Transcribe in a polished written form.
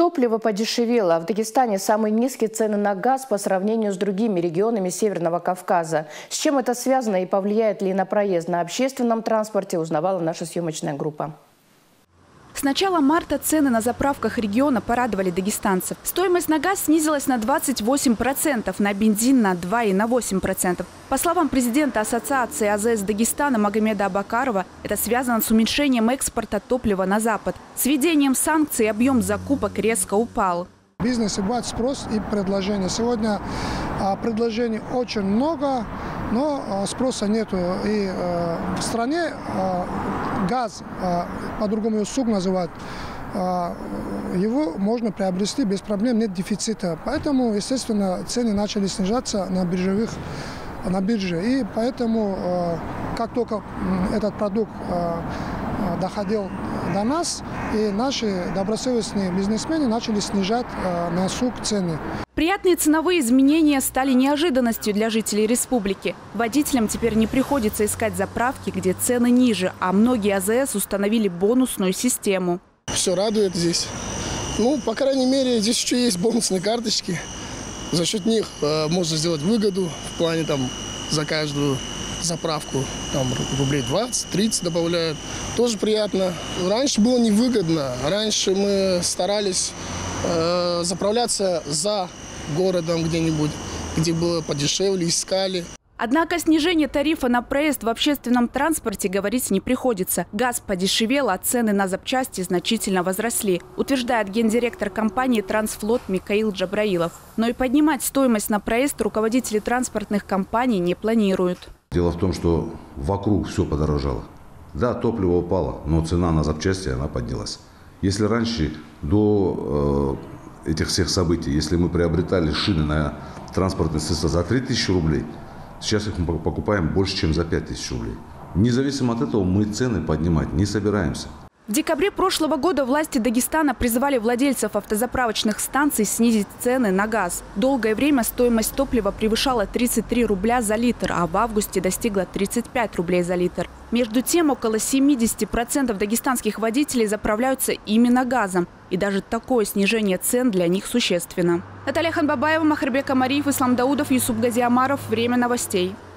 Топливо подешевело. В Дагестане самые низкие цены на газ по сравнению с другими регионами Северного Кавказа. С чем это связано и повлияет ли на проезд на общественном транспорте, узнавала наша съемочная группа. С начала марта цены на заправках региона порадовали дагестанцев. Стоимость на газ снизилась на 28%, на бензин на 2% и на 8%. По словам президента Ассоциации АЗС Дагестана Магомеда Абакарова, это связано с уменьшением экспорта топлива на Запад. С введением санкций объем закупок резко упал. В бизнесе бывает спрос и предложение. Сегодня предложений очень много, но спроса нету. И в стране газ, по-другому его сук называют, его можно приобрести без проблем, нет дефицита. Поэтому, естественно, цены начали снижаться на бирже. И поэтому, как только этот продукт доходил до нас, и наши добросовестные бизнесмены начали снижать на сук цены. Приятные ценовые изменения стали неожиданностью для жителей республики. Водителям теперь не приходится искать заправки, где цены ниже, а многие АЗС установили бонусную систему. Все радует здесь. Ну, по крайней мере, здесь еще есть бонусные карточки. За счет них можно сделать выгоду в плане там за каждую заправку там рублей 20-30 добавляют. Тоже приятно. Раньше было невыгодно. Раньше мы старались заправляться за городом где-нибудь, где было подешевле, искали. Однако снижение тарифа на проезд в общественном транспорте говорить не приходится. Газ подешевел, а цены на запчасти значительно возросли, утверждает гендиректор компании «Трансфлот» Микаил Джабраилов. Но и поднимать стоимость на проезд руководители транспортных компаний не планируют. Дело в том, что вокруг все подорожало. Да, топливо упало, но цена на запчасти она поднялась. Если раньше, до этих всех событий, если мы приобретали шины на транспортные средства за 3000 рублей, сейчас их мы покупаем больше, чем за 5000 рублей. Независимо от этого мы цены поднимать не собираемся. В декабре прошлого года власти Дагестана призвали владельцев автозаправочных станций снизить цены на газ. Долгое время стоимость топлива превышала 33 рубля за литр, а в августе достигла 35 рублей за литр. Между тем, около 70% дагестанских водителей заправляются именно газом. И даже такое снижение цен для них существенно. Наталья Ханбабаева, Махарбек Амариев, Ислам Даудов, Юсуп Газиамаров. Время новостей.